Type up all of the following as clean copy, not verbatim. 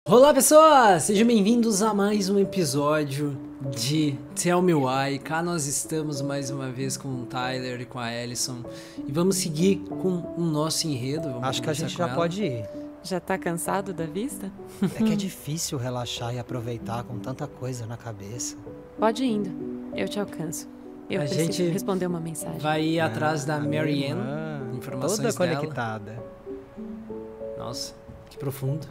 Olá pessoas, sejam bem-vindos a mais um episódio de Tell Me Why. Cá nós estamos mais uma vez com o Tyler e com a Allison e vamos seguir com o nosso enredo. Acho que a gente já pode ir. Já tá cansado da vista? É que é difícil relaxar e aproveitar com tanta coisa na cabeça. Pode ir indo, eu te alcanço. Eu preciso gente responder uma mensagem. Vai ir atrás da Mary Ann, informações toda dela. conectada. Nossa, que profundo.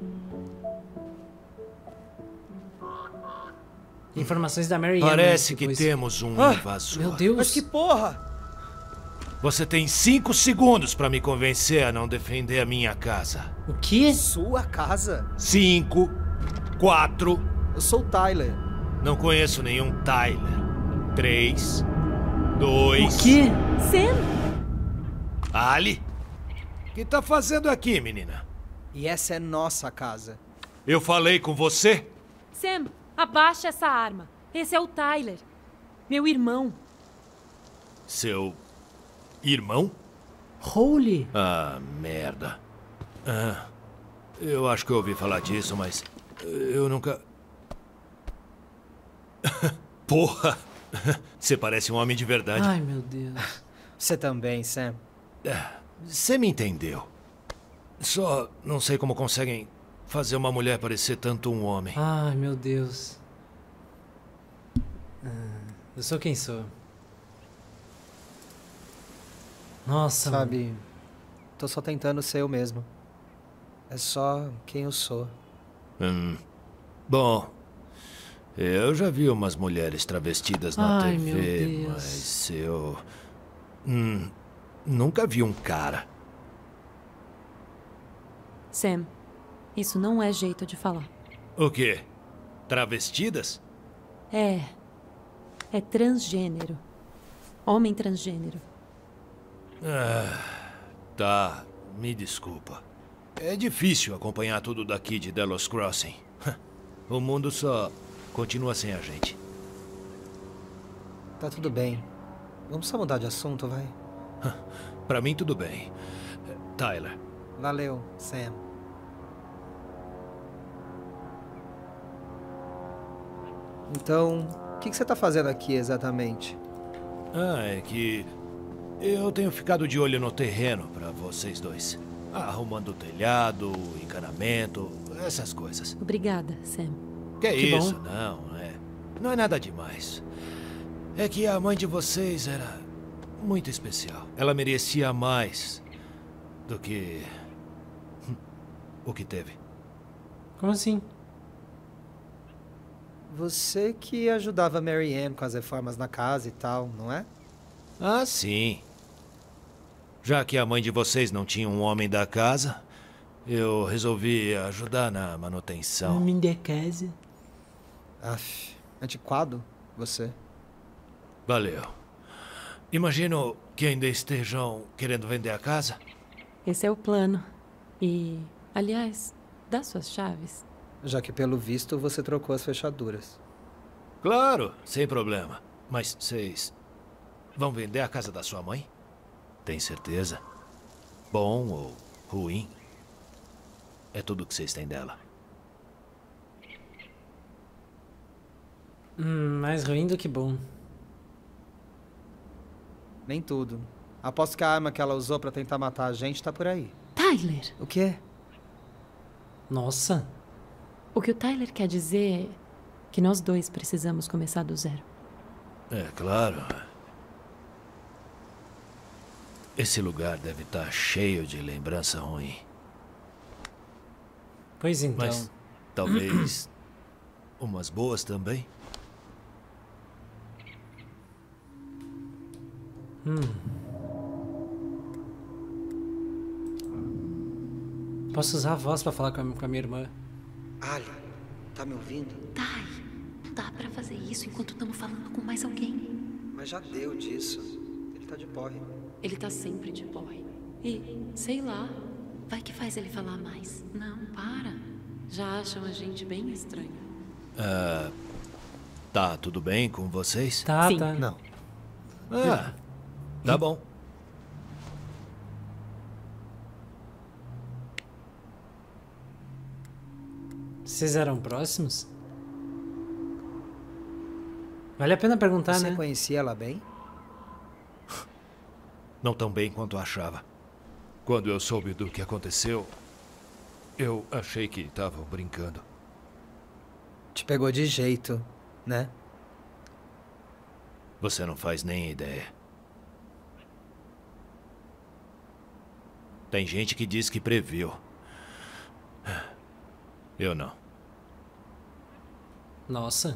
Informações da Mary Ann. Parece que temos um invasor. Meu Deus. Mas que porra! Você tem 5 segundos pra me convencer a não defender a minha casa. O quê? Sua casa? 5, 4. Eu sou o Tyler. Não conheço nenhum Tyler. 3, 2. O quê? Sam! Ali? O que tá fazendo aqui, menina? E essa é nossa casa. Eu falei com você? Sam, abaixa essa arma. Esse é o Tyler, meu irmão. Seu irmão? Holy. Ah, merda. Eu acho que eu ouvi falar disso, mas eu nunca... Porra! Você parece um homem de verdade. Ai, meu Deus. Você também, Sam. Você me entendeu. Só não sei como conseguem fazer uma mulher parecer tanto um homem. Ai, meu Deus. Eu sou quem sou. Nossa, mano. Sabe, tô só tentando ser eu mesmo. É só quem eu sou. Bom, eu já vi umas mulheres travestidas na Ai, meu TV, Deus. mas eu... nunca vi um cara. Sam, isso não é jeito de falar. O quê? Travestidas? É transgênero. Homem transgênero. Tá, me desculpa. É difícil acompanhar tudo daqui de Delos Crossing. O mundo só continua sem a gente. Tá tudo bem. Vamos só mudar de assunto, vai? Pra mim, tudo bem. Tyler, Valeu, Sam. Então, o que você tá fazendo aqui exatamente? é que eu tenho ficado de olho no terreno pra vocês dois. Arrumando o telhado, o encanamento, essas coisas. Obrigada, Sam. Que Que isso, bom. não é nada demais. É que a mãe de vocês era muito especial. Ela merecia mais do que o que teve. Como assim? Você que ajudava a Mary Ann com as reformas na casa e tal, não é? Ah, sim. Já que a mãe de vocês não tinha um homem da casa, eu resolvi ajudar na manutenção. Homem de casa. Aff, antiquado, você. Valeu. Imagino que ainda estejam querendo vender a casa. Esse é o plano. E, aliás, dá suas chaves. Já que, pelo visto, você trocou as fechaduras. Claro, sem problema. Mas vocês vão vender a casa da sua mãe? Tem certeza? Bom ou ruim? É tudo que vocês têm dela. Mais ruim do que bom. Nem tudo. Aposto que a arma que ela usou pra tentar matar a gente tá por aí. Tyler! O quê? Nossa. O que o Tyler quer dizer é que nós dois precisamos começar do zero. É claro. Esse lugar deve estar cheio de lembrança ruim. Pois então. Mas talvez umas boas também. Posso usar a voz pra falar com a minha irmã? Ali, tá me ouvindo? Thay, não dá pra fazer isso enquanto estamos falando com mais alguém. Mas já deu disso. Ele tá de porre. Ele tá sempre de porre. E, sei lá, vai que faz ele falar mais. Não, para. Já acham a gente bem estranho. Tá tudo bem com vocês? Tá, Sim. tá. Não. Ah, tá bom. Vocês eram próximos? Vale a pena perguntar, Você né? conhecia ela bem? Não tão bem quanto achava. Quando eu soube do que aconteceu, eu achei que estavam brincando. Te pegou de jeito, né? Você não faz nem ideia. Tem gente que diz que previu. Eu não. Nossa.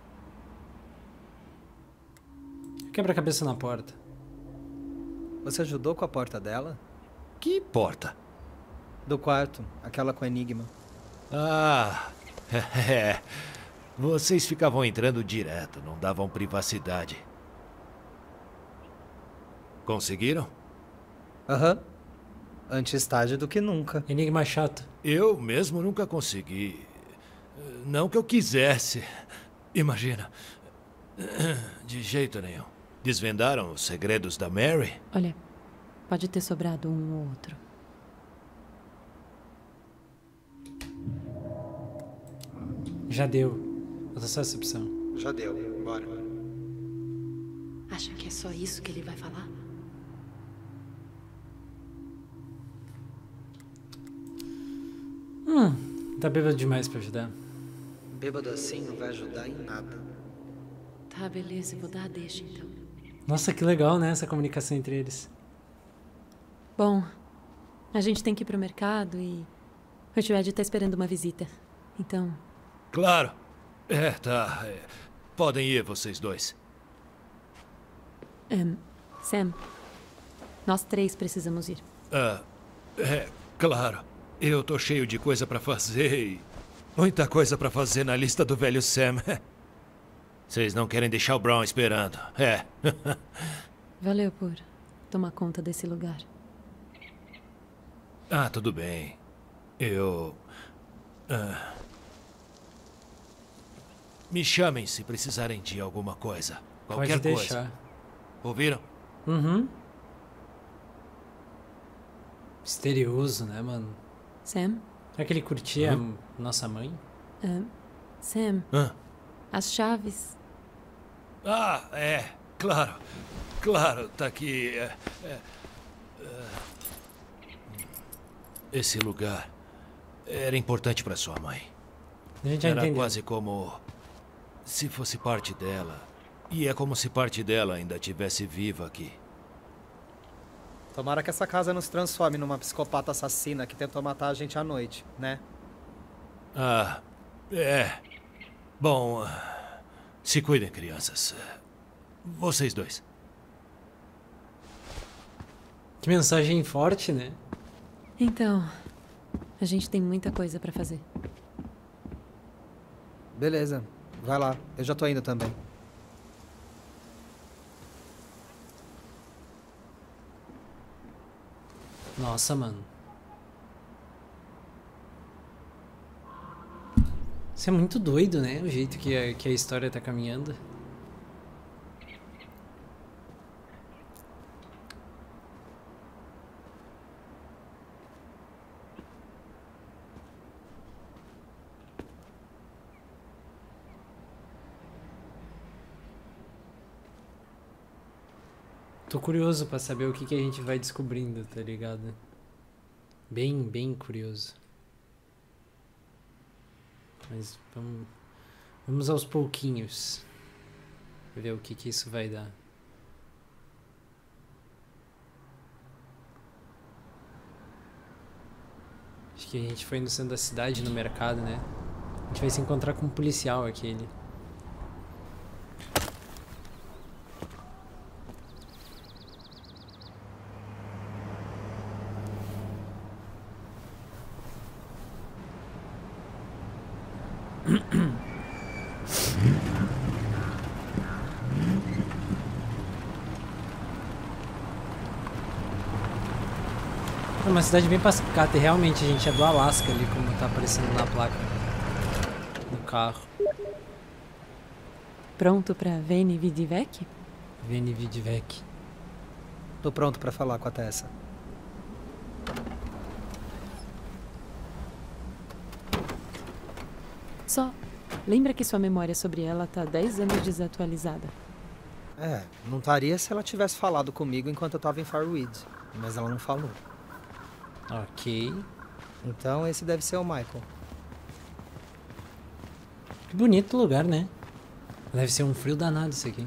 Quebra-cabeça na porta. Você ajudou com a porta dela? Que porta? Do quarto, aquela com enigma. Ah, é. Vocês ficavam entrando direto, não davam privacidade. Conseguiram? Aham. Antes tarde do que nunca. Enigma chato. Eu mesmo nunca consegui. Não que eu quisesse. Imagina. De jeito nenhum. Desvendaram os segredos da Mary? Olha, pode ter sobrado um ou outro. Já deu. Outra só essa opção. Já deu, bora. Acha que é só isso que ele vai falar? Tá bêbado demais pra ajudar. Bêbado assim não vai ajudar em nada. Tá, beleza, eu vou dar a deixa então. Nossa, que legal, né? Essa comunicação entre eles. Bom, a gente tem que ir pro mercado e o tio Ed tá esperando uma visita. Então, Claro. Tá. Podem ir, vocês dois. Sam, nós 3 precisamos ir. Claro. Eu tô cheio de coisa pra fazer e... muita coisa pra fazer na lista do velho Sam. Vocês não querem deixar o Brown esperando. Valeu por tomar conta desse lugar. Ah, tudo bem. Eu... Me chamem se precisarem de alguma coisa. Qualquer Pode coisa. deixar. Ouviram? Uhum. Misterioso, né, mano? Sam? Será que ele curtia a nossa mãe? Sam, as chaves. Ah, claro. Claro, tá aqui. Esse lugar era importante pra sua mãe. A gente já Era entendeu. quase como se fosse parte dela. E é como se parte dela ainda estivesse viva aqui. Tomara que essa casa não se transforme numa psicopata assassina que tentou matar a gente à noite, né? Bom, se cuidem, crianças. Vocês dois. Que mensagem forte, né? Então, a gente tem muita coisa pra fazer. Beleza, vai lá. Eu já tô indo também. Nossa, mano. Isso é muito doido, né? O jeito que a história tá caminhando. Tô curioso pra saber o que a gente vai descobrindo, tá ligado? Bem curioso. Mas vamos aos pouquinhos. Ver o que isso vai dar. Acho que a gente foi no centro da cidade, no mercado, né? A gente vai se encontrar com um policial aquele. É uma cidade bem pacata e realmente a gente é do Alasca ali, como tá aparecendo na placa. No carro. Pronto pra Veni Vidi Vici? Veni Vidi Vici. Tô pronto pra falar com a Tessa. Só lembra que sua memória sobre ela tá 10 anos desatualizada. É, não estaria se ela tivesse falado comigo enquanto eu tava em Farweed. Mas ela não falou. Ok. Então esse deve ser o Michael. Que bonito lugar, né? Deve ser um frio danado isso aqui.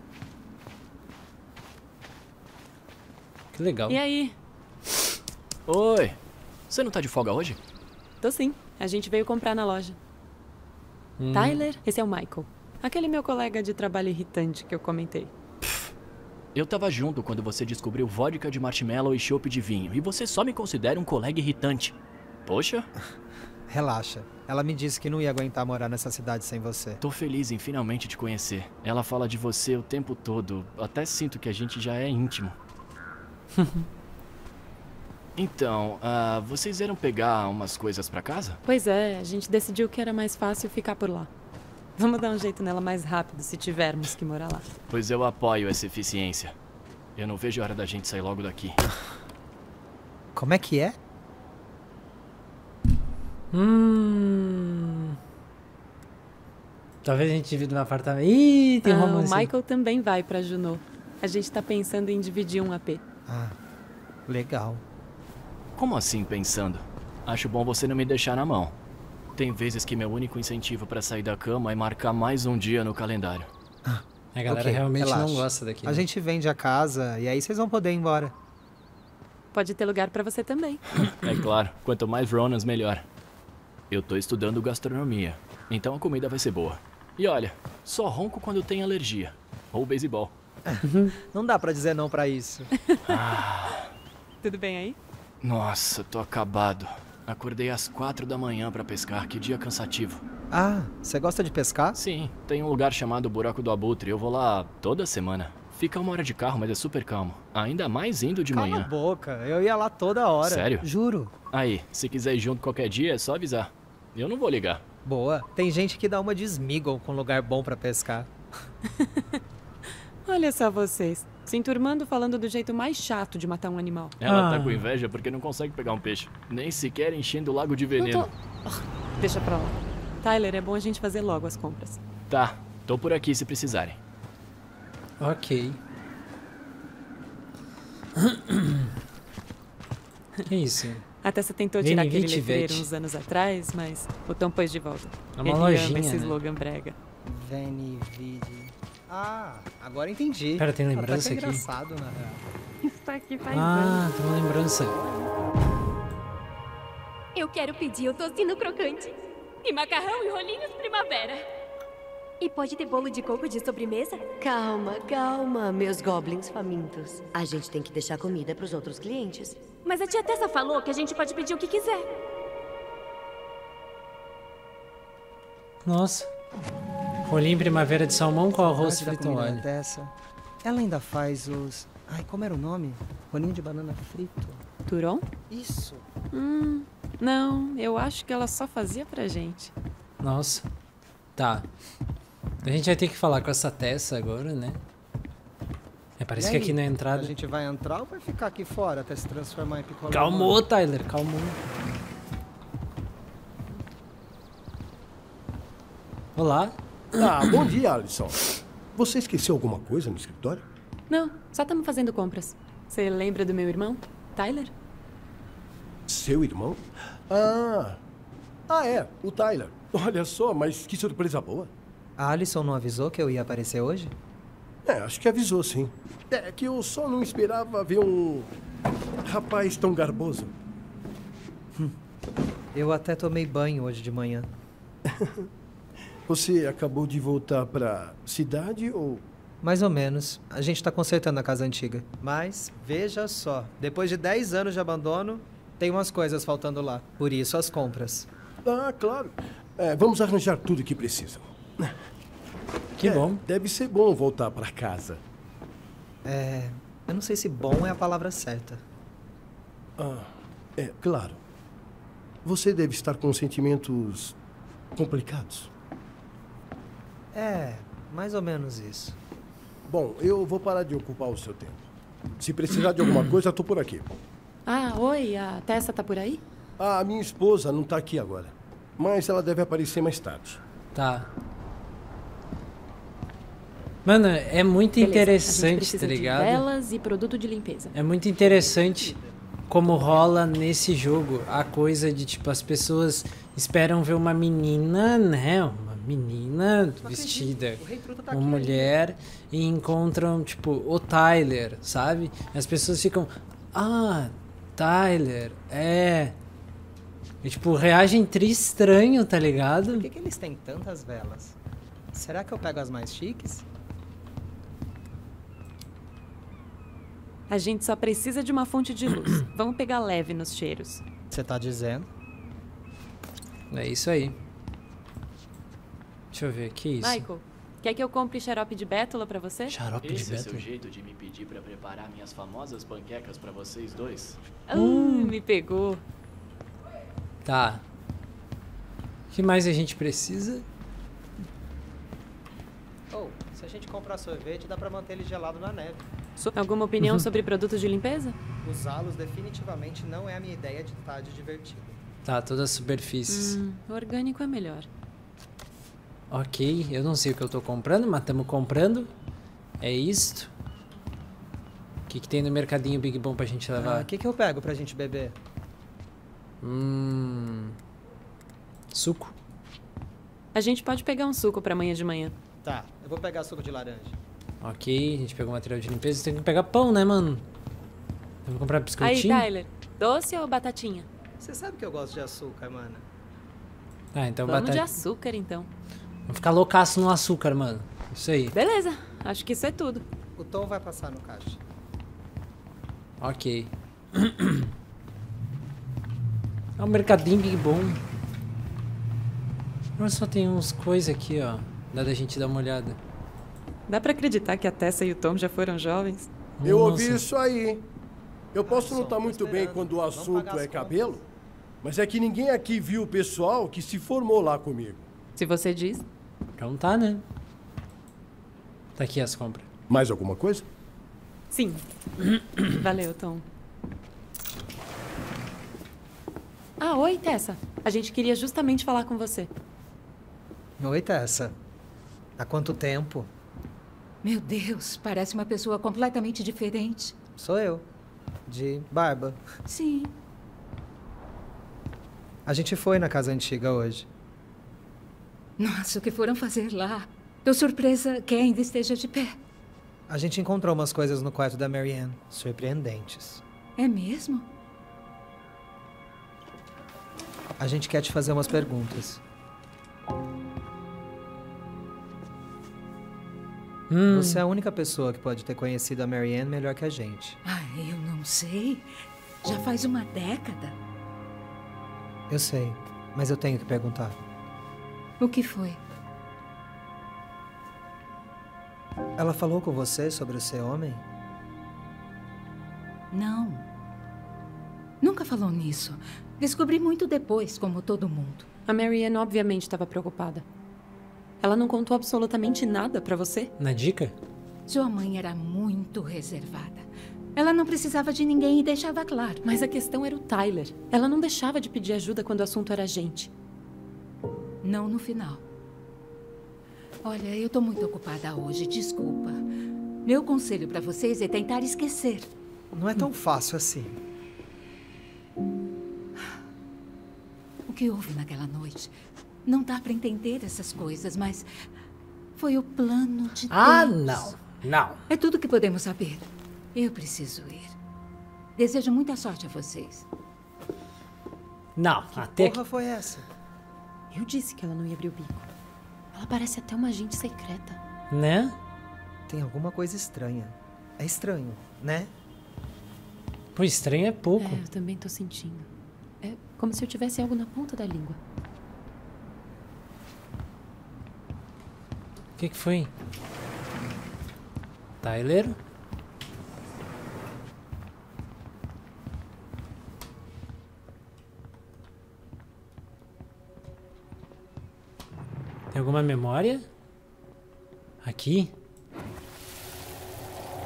Que legal. E aí? Oi. Você não tá de folga hoje? Tô sim. A gente veio comprar na loja. Tyler, esse é o Michael. Aquele meu colega de trabalho irritante que eu comentei. Eu tava junto quando você descobriu vodka de marshmallow e chopp de vinho. E você só me considera um colega irritante. Poxa. Relaxa. Ela me disse que não ia aguentar morar nessa cidade sem você. Tô feliz em finalmente te conhecer. Ela fala de você o tempo todo. Até sinto que a gente já é íntimo. Então, vocês vieram pegar umas coisas pra casa? Pois é, a gente decidiu que era mais fácil ficar por lá. Vamos dar um jeito nela mais rápido se tivermos que morar lá. Pois eu apoio essa eficiência. Eu não vejo a hora da gente sair logo daqui. Como é que é? Talvez a gente divida um apartamento. Ih, tem um O romance. Michael também vai pra Juneau. A gente tá pensando em dividir um AP. Ah, legal. Como assim pensando? Acho bom você não me deixar na mão. Tem vezes que meu único incentivo pra sair da cama é marcar mais um dia no calendário. A galera Ok, realmente relaxa. não gosta daqui. A né? gente vende a casa e aí vocês vão poder ir embora. Pode ter lugar pra você também. É claro, quanto mais Ronans, melhor. Eu tô estudando gastronomia, então a comida vai ser boa. E olha, só ronco quando tem alergia. Ou beisebol. Não dá pra dizer não pra isso. Tudo bem aí? Nossa, tô acabado. Acordei às 4 da manhã pra pescar, que dia cansativo. Ah, você gosta de pescar? Sim, tem um lugar chamado Buraco do Abutre, eu vou lá toda semana. Fica 1 hora de carro, mas é super calmo. Ainda mais indo de Cala a manhã. boca, eu ia lá toda hora. Sério? Juro. Aí, se quiser ir junto qualquer dia, é só avisar. Eu não vou ligar. Boa. Tem gente que dá uma de Smeagol com lugar bom pra pescar. Olha só vocês. Se enturmando falando do jeito mais chato de matar um animal. Ela tá com inveja porque não consegue pegar um peixe. Nem sequer enchendo o lago de veneno. Deixa pra lá. Tyler, é bom a gente fazer logo as compras. Tá, tô por aqui se precisarem. Ok. Que isso? A Tessa tentou Veni, tirar aquele vite, letreiro vete. uns anos atrás, mas o Tom pôs de volta. É uma Ele lojinha, ama esse né? slogan brega. Veni, vidi. Ah, agora entendi. Pera, tem lembrança Até que é aqui? engraçado, na real. Isso aqui faz anos. Tem uma lembrança. Eu quero pedir o tocino crocante. E macarrão e rolinhos primavera. E pode ter bolo de coco de sobremesa? Calma, calma, meus goblins famintos. A gente tem que deixar comida pros outros clientes. Mas a tia Tessa falou que a gente pode pedir o que quiser. Nossa. Rolinho primavera de salmão com arroz Antes da frito comida óleo. dessa, ela ainda faz os... Ai, como era o nome? Rolinho de banana frito. Turon? Isso. Não, eu acho que ela só fazia pra gente. Nossa. Tá. A gente vai ter que falar com essa Tessa agora, né? Parece E que aí, aqui na entrada... A gente vai entrar ou vai ficar aqui fora até se transformar em picolé? Calmou, Tyler, calmou. Olá. Ah, bom dia, Alisson. Você esqueceu alguma coisa no escritório? Não, só estamos fazendo compras. Você lembra do meu irmão, Tyler? Seu irmão? É, o Tyler. Olha só, mas que surpresa boa. A Alison não avisou que eu ia aparecer hoje? Acho que avisou, sim. É que eu só não esperava ver um rapaz tão garboso. Eu até tomei banho hoje de manhã. Você acabou de voltar pra cidade ou... Mais ou menos. A gente tá consertando a casa antiga. Mas, veja só. Depois de 10 anos de abandono, tem umas coisas faltando lá. Por isso, as compras. Ah, claro. Vamos arranjar tudo que precisam. Que bom. Deve ser bom voltar pra casa. Eu não sei se bom é a palavra certa. Claro. Você deve estar com sentimentos complicados. Mais ou menos isso. Bom, eu vou parar de ocupar o seu tempo. Se precisar de alguma coisa, tô por aqui. Ah, oi, a Tessa tá por aí? A minha esposa não tá aqui agora. mas ela deve aparecer mais tarde. Tá. Mano, é muito Beleza, a gente interessante, precisa tá de ligado? velas e produto de limpeza. É muito interessante como rola nesse jogo a coisa de, tipo, as pessoas esperam ver uma menina, né? Uma menina vestida O Rei Truta tá como aqui mulher e encontram, tipo, o Tyler, sabe? As pessoas ficam, ah, Tyler, é. E, tipo, reagem estranho, tá ligado? Por que eles têm tantas velas? Será que eu pego as mais chiques? A gente só precisa de uma fonte de luz. Vamos pegar leve nos cheiros. Você tá dizendo? É isso aí. Deixa eu ver, que isso? Michael, quer que eu compre xarope de bétula pra você? Xarope de Esse é seu bétula? jeito de me pedir pra preparar minhas famosas panquecas pra vocês dois? Me pegou. Tá. O que mais a gente precisa? Ou, se a gente comprar sorvete, dá pra manter ele gelado na neve. Alguma opinião sobre produtos de limpeza? Usá-los definitivamente não é a minha ideia de tarde divertida. Tá, todas as superfícies. Orgânico é melhor. Ok, eu não sei o que eu tô comprando, mas estamos comprando. É isto. O que tem no mercadinho Big Bom pra gente levar? O que eu pego pra gente beber? Suco. A gente pode pegar um suco pra amanhã de manhã. Tá, eu vou pegar suco de laranja. Ok, a gente pegou material de limpeza. Tem que pegar pão, né, mano? Vamos comprar Aí, biscoitinho? Tyler, doce ou batatinha? Você sabe que eu gosto de açúcar, mana. Ah, então Vamos de batata. açúcar, então. Vamos ficar loucaço no açúcar, mano. Isso aí. Beleza, acho que isso é tudo. O Tom vai passar no caixa. Ok. É um mercadinho Big Bom. Agora só tem uns coisas aqui, ó. Dá da gente dar uma olhada. Dá pra acreditar que a Tessa e o Tom já foram jovens? Eu Nossa. ouvi isso aí. Eu posso não Garçom, estar tô muito bem esperando. quando o Vamos assunto pagar as é contas. cabelo, mas é que ninguém aqui viu o pessoal que se formou lá comigo. Se você diz. Então tá, né? Tá aqui as compras. Mais alguma coisa? Sim. Valeu, Tom. Ah, oi, Tessa. A gente queria justamente falar com você. Oi, Tessa. Há quanto tempo? Meu Deus, parece uma pessoa completamente diferente. Sou eu. De barba. Sim. A gente foi na casa antiga hoje. Nossa, o que foram fazer lá? Tô surpresa que ainda esteja de pé. A gente encontrou umas coisas no quarto da Marianne. Surpreendentes. É mesmo? A gente quer te fazer umas perguntas. Você é a única pessoa que pode ter conhecido a Marianne melhor que a gente. Ah, eu não sei. Já faz uma década. Eu sei, mas eu tenho que perguntar. O que foi? Ela falou com você sobre o ser homem? Não. Nunca falou nisso. Descobri muito depois, como todo mundo. A Marianne obviamente estava preocupada. Ela não contou absolutamente nada pra você? Na dica? Sua mãe era muito reservada. Ela não precisava de ninguém e deixava claro. Mas a questão era o Tyler. Ela não deixava de pedir ajuda quando o assunto era a gente. Não no final. Olha, eu tô muito ocupada hoje, desculpa. Meu conselho pra vocês é tentar esquecer. Não é tão fácil assim. O que houve naquela noite? Não dá pra entender essas coisas, mas foi o plano de Deus. Ah, não. Não. É tudo que podemos saber. Eu preciso ir. Desejo muita sorte a vocês. Não, Que até porra foi essa? Eu disse que ela não ia abrir o bico. Ela parece até uma agente secreta. né? Tem alguma coisa estranha. É estranho, né? Pô, estranho é pouco. É, eu também tô sentindo. É como se eu tivesse algo na ponta da língua. O que foi? Tyler? Tem alguma memória? Aqui?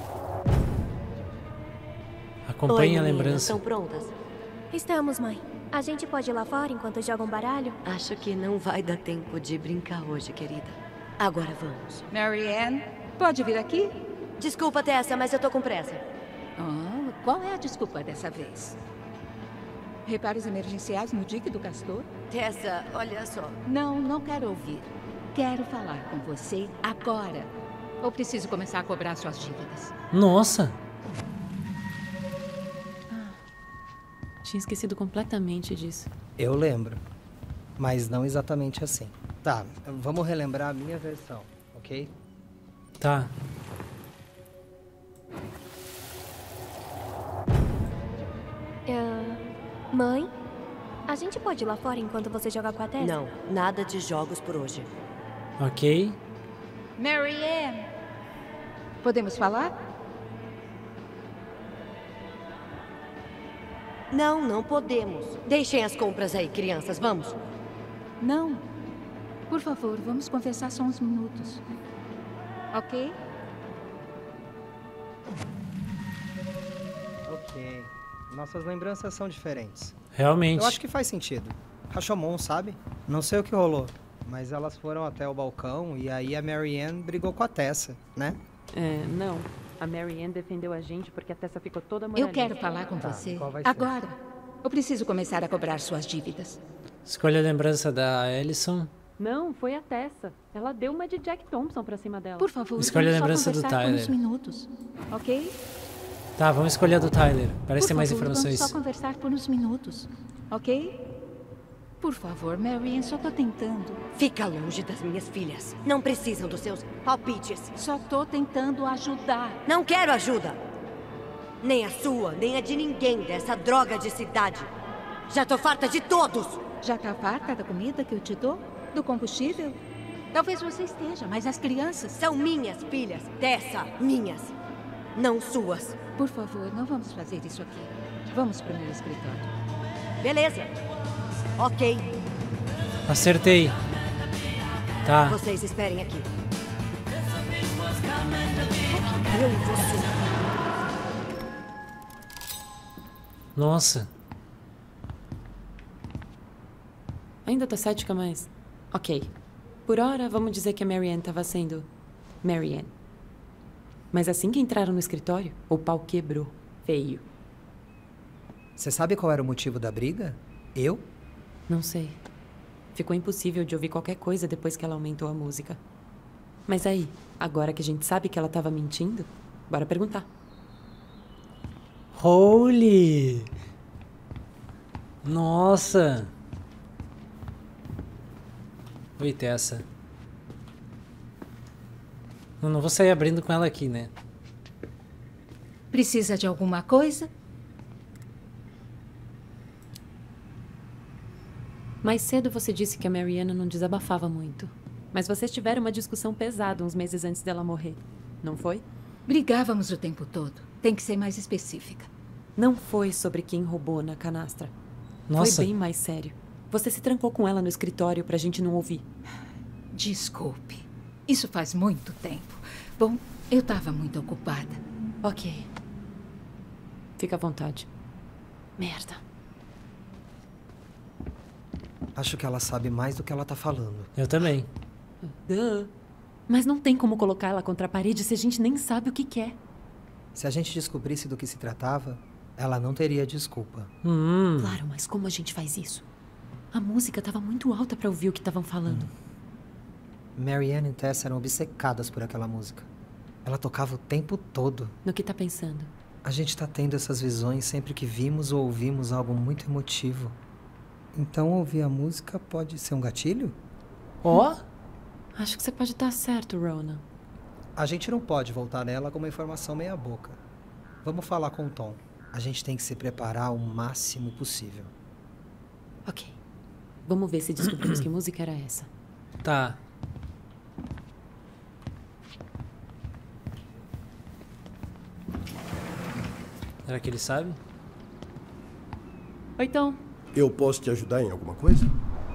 Acompanhe Oi, a meninas, lembrança. Estão prontas? Estamos, mãe. A gente pode ir lá fora enquanto jogam baralho? Acho que não vai dar tempo de brincar hoje, querida. Agora vamos. Marianne, pode vir aqui? Desculpa, Tessa, mas eu tô com pressa. Oh, qual é a desculpa dessa vez? Reparos emergenciais no dique do Castor? Tessa, olha só. Não quero ouvir. Quero falar com você agora. Ou preciso começar a cobrar suas dívidas? Nossa! Tinha esquecido completamente disso. Eu lembro. Mas não exatamente assim. Tá, vamos relembrar a minha versão, ok? Tá. Mãe? A gente pode ir lá fora enquanto você joga com a Tessa? Não, nada de jogos por hoje. Ok. Marianne! Podemos falar? Não podemos. Deixem as compras aí, crianças, vamos. Não. Por favor, vamos conversar só uns minutos. Ok? Ok. Nossas lembranças são diferentes. Realmente. Eu acho que faz sentido. Rashomon, sabe? Não sei o que rolou, mas elas foram até o balcão e aí a Marianne brigou com a Tessa, né? Não. A Marianne defendeu a gente porque a Tessa ficou toda Eu molhada. quero falar com você qual vai ser? agora. Eu preciso começar a cobrar suas dívidas. Escolha a lembrança da Ellison. Não, foi a Tessa. Ela deu uma de Jack Thompson pra cima dela. Por favor, Escolha a vamos só lembrança do conversar por uns Tyler. minutos, ok? Tá, vamos escolher a do Tyler. Parece ter Por mais favor, informações. Vamos só conversar por uns minutos, ok? Por favor, Marianne, só tô tentando. Fica longe das minhas filhas. Não precisam dos seus palpites. Só tô tentando ajudar. Não quero ajuda. Nem a sua, nem a de ninguém dessa droga de cidade. Já tô farta de todos. Já tá farta da comida que eu te dou? Do combustível? Talvez você esteja, mas as crianças... São minhas filhas, Tessa, minhas. Não suas. Por favor, não vamos fazer isso aqui. Vamos pro meu escritório. Beleza. Ok. Acertei. Tá. Vocês esperem aqui. Eu e você. Nossa. Ainda tá cética, mas... Ok. Por hora, vamos dizer que a Marianne tava sendo... Marianne. Mas assim que entraram no escritório, o pau quebrou. Feio. Você sabe qual era o motivo da briga? Eu? Não sei. Ficou impossível de ouvir qualquer coisa depois que ela aumentou a música. Mas aí, agora que a gente sabe que ela tava mentindo, bora perguntar. Holy! Nossa! Oi, Tessa. Eu não vou sair abrindo com ela aqui, né? Precisa de alguma coisa? Mais cedo você disse que a Marianne não desabafava muito. Mas vocês tiveram uma discussão pesada uns meses antes dela morrer, não foi? Brigávamos o tempo todo. Tem que ser mais específica. Não foi sobre quem roubou na canastra. Nossa. Foi bem mais sério. Você se trancou com ela no escritório pra gente não ouvir. Desculpe. Isso faz muito tempo. Bom, eu tava muito ocupada. Ok. Fica à vontade. Merda. Acho que ela sabe mais do que ela tá falando. Eu também. Mas não tem como colocar ela contra a parede se a gente nem sabe o que quer. Se a gente descobrisse do que se tratava, ela não teria desculpa. Claro, mas como a gente faz isso? A música estava muito alta para ouvir o que estavam falando. Marianne e Tessa eram obcecadas por aquela música. Ela tocava o tempo todo. No que tá pensando? A gente tá tendo essas visões sempre que vimos ou ouvimos algo muito emotivo. Então ouvir a música pode ser um gatilho? Ó! Acho que você pode estar certo, Rona. A gente não pode voltar nela com uma informação meia boca. Vamos falar com o Tom. A gente tem que se preparar o máximo possível. Ok. Vamos ver se descobrimos que música era essa. Tá. Será que ele sabe? Oi, Tom. Eu posso te ajudar em alguma coisa?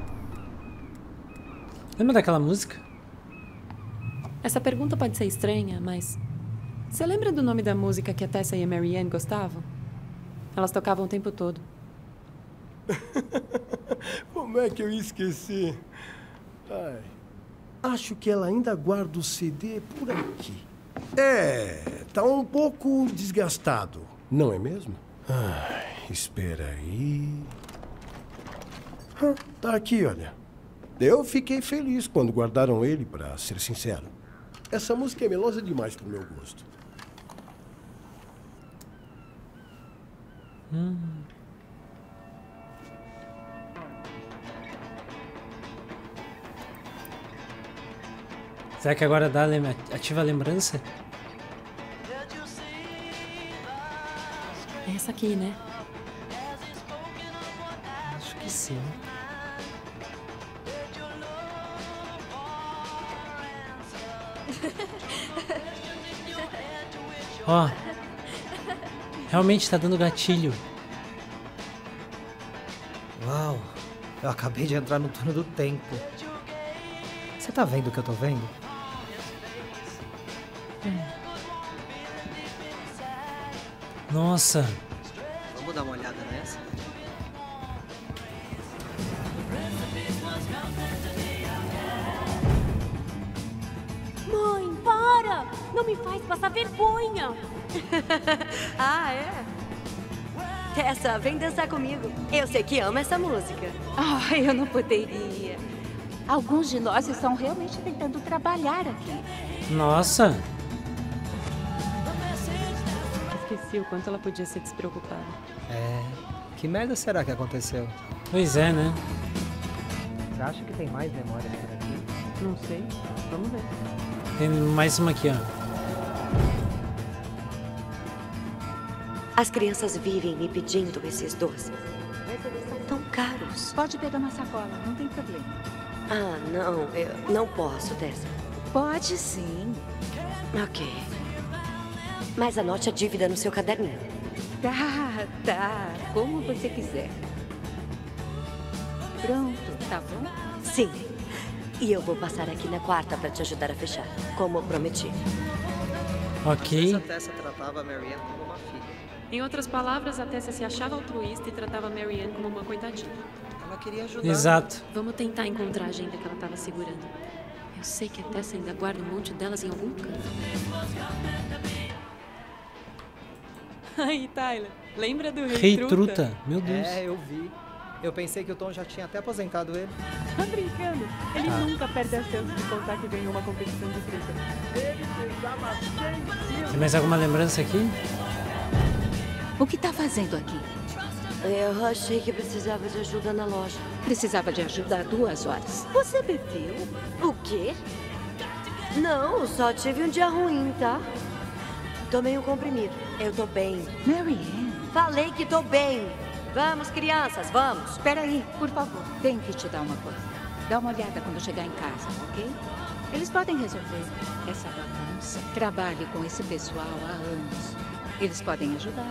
Lembra daquela música? Essa pergunta pode ser estranha, mas... Você lembra do nome da música que a Tessa e a Marianne gostavam? Elas tocavam o tempo todo. Como é que eu ia esquecer? Ai, acho que ela ainda guarda o CD por aqui. Tá um pouco desgastado, não é mesmo? Ai, espera aí. Tá aqui, olha. Eu fiquei feliz quando guardaram ele, pra ser sincero. Essa música é melosa demais pro meu gosto. Será que agora ativa a lembrança? É essa aqui, né? Acho que sim. Ó, realmente tá dando gatilho. Uau, eu acabei de entrar no túnel do tempo. Você tá vendo o que eu tô vendo? Nossa, Vamos dar uma olhada nessa? Mãe, para! Não me faz passar vergonha! Ah, é? Tessa, vem dançar comigo. Eu sei que ama essa música. Eu não poderia. Alguns de nós estão realmente tentando trabalhar aqui. nossa. Esqueci o quanto ela podia ser despreocupada. Que merda será que aconteceu? Pois é, né? Você acha que tem mais memórias por aqui? Não sei. Vamos ver. Tem mais uma aqui, ó. As crianças vivem me pedindo esses doces. Mas eles são tão caros. Pode pegar na sacola, não tem problema. Ah, não. Eu não posso, Tessa. Pode sim. Ok. Mas anote a dívida no seu caderninho. Tá. Como você quiser. Pronto, tá bom? Sim. E eu vou passar aqui na quarta para te ajudar a fechar, como prometi. Ok. Essa Tessa tratava a Marianne como uma filha. Em outras palavras, a Tessa se achava altruísta e tratava a Marianne como uma coitadinha. Ela queria ajudar. Exato. Vamos tentar encontrar a agenda que ela estava segurando. Eu sei que a Tessa ainda guarda um monte delas em algum canto. Aí, Tyler, lembra do Rei Truta. Meu Deus. Eu vi. Eu pensei que o Tom já tinha até aposentado ele. Tá brincando? Ele nunca perde a chance de contar que ganhou uma competição de truta. Tem mais alguma lembrança aqui? O que tá fazendo aqui? Eu achei que precisava de ajuda na loja. Precisava de ajuda há 2 horas. Você bebeu? O quê? Não, só tive um dia ruim, tá? Tomei um comprimido. Eu tô bem. Marianne. Falei que tô bem. Vamos, crianças, vamos. Espera aí, por favor. Tenho que te dar uma coisa. Dá uma olhada quando chegar em casa, ok? Eles podem resolver essa bagunça. Trabalhe com esse pessoal há anos. Eles podem ajudar.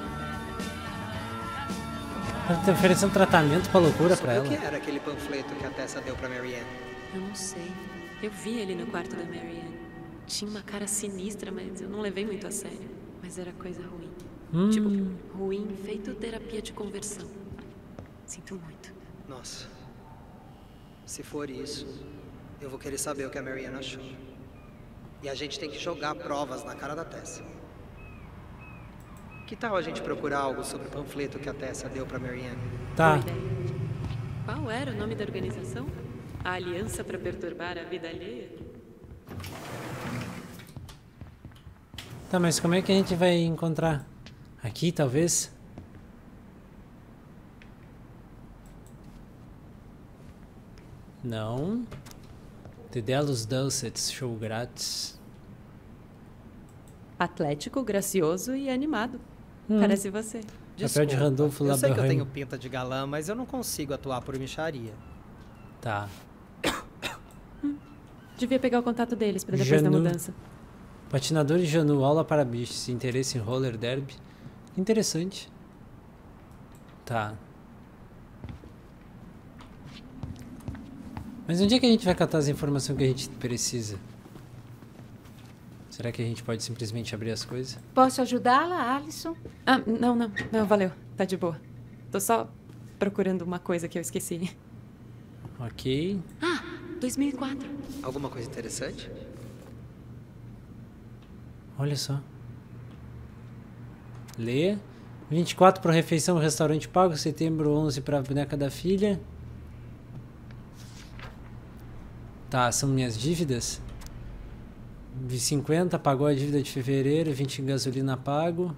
Tá oferecendo tratamento pra loucura pra O que ela. era aquele panfleto que a Tessa deu pra Marianne? Eu não sei. Eu vi ele no quarto da Marianne. Tinha uma cara sinistra, mas eu não levei muito a sério. Mas era coisa ruim. Tipo, ruim feito terapia de conversão. Sinto muito. Nossa. Se for isso, eu vou querer saber o que a Marianne achou. E a gente tem que jogar provas na cara da Tessa. Que tal a gente procurar algo sobre o panfleto que a Tessa deu pra Marianne? Tá. Boa ideia. Qual era o nome da organização? A Aliança para Perturbar a Vida Alheia? Tá, mas como é que a gente vai encontrar? Aqui, talvez? Não. Dedelos Dulcets, show grátis. Atlético, gracioso e animado. Parece você. Papel de Randolfo eu sei que eu Laberheim. tenho pinta de galã, mas eu não consigo atuar por micharia. Tá. Devia pegar o contato deles para depois da Janu. mudança. Patinador e Janu, aula para bichos, interesse em roller derby. Interessante. Tá. Mas onde é que a gente vai catar as informações que a gente precisa? Será que a gente pode simplesmente abrir as coisas? Posso ajudá-la, Alison? Ah, não, valeu. Tá de boa. Tô só procurando uma coisa que eu esqueci. Ok. Ah, 2004. Alguma coisa interessante? Olha só. Lê. 24 para refeição, restaurante pago. Setembro 11 para a boneca da filha. Tá, são minhas dívidas. 50, pagou a dívida de fevereiro. 20 em gasolina pago.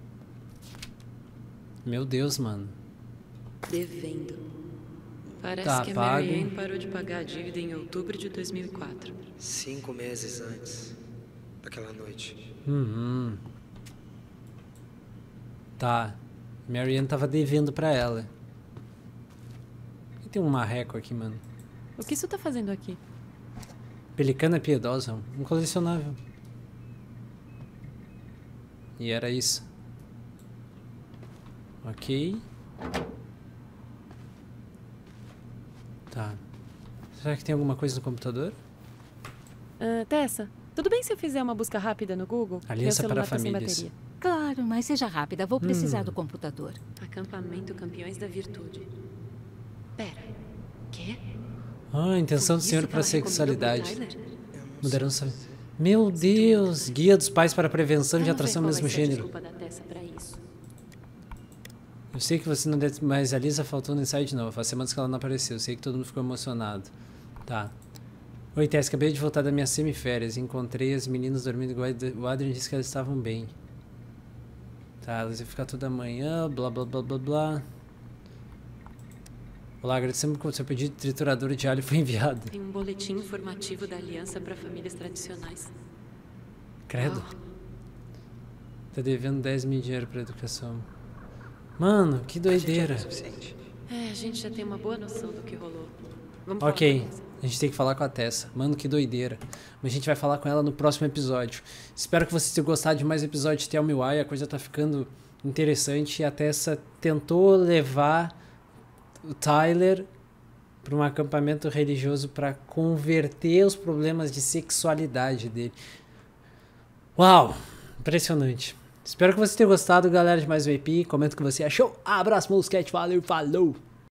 Meu Deus, mano. Devendo. Parece Tá, que a pago. Mary Ann parou de pagar a dívida em outubro de 2004. 5 meses antes daquela noite. Tá. Mary Ann tava devendo pra ela. E tem um marreco aqui, mano. O que isso tá fazendo aqui? Pelicana piedosa. Um colecionável. E era isso. Ok. Tá. Será que tem alguma coisa no computador? Tessa, tudo bem se eu fizer uma busca rápida no Google? Aliança Meu para celular tá sem famílias. bateria. Claro, mas seja rápida. Vou precisar do computador. Acampamento Campeões da Virtude. Pera. Quê? Ah, a intenção do Foi senhor isso que para ela recomendou pro sexualidade. Tyler? Mudaram. Meu Deus! Guia dos pais para prevenção de Vamos ver atração do qual vai mesmo ser a gênero. desculpa da Tessa pra isso. Eu sei que você não deve, mas a Lisa faltou no ensaio de novo. Faz semanas que ela não apareceu. Eu sei que todo mundo ficou emocionado. Tá. Oi, Tess. Acabei de voltar da minha semiférias. Encontrei as meninas dormindo igual. O Adrian disse que elas estavam bem. Tá, elas iam ficar toda manhã. Blá, blá, blá, blá, blá. Olá, agradecemos que o seu pedido de trituradora de alho foi enviado. Tem um boletim informativo da Aliança para Famílias Tradicionais. Credo. Uau. Tá devendo 10 mil de dinheiro pra educação. Mano, que doideira. É, a gente já tem uma boa noção do que rolou. Vamos Ok, falar com a Tessa. a gente tem que falar com a Tessa. Mano, que doideira. Mas a gente vai falar com ela no próximo episódio. Espero que vocês tenham gostado de mais episódios de Tell Me Why. A coisa tá ficando interessante. E a Tessa tentou levar o Tyler para um acampamento religioso para converter os problemas de sexualidade dele. Uau! Impressionante. Espero que vocês tenham gostado, galera, de mais um EP. Comenta o que você achou. Abraço, Mosquete. Valeu, falou!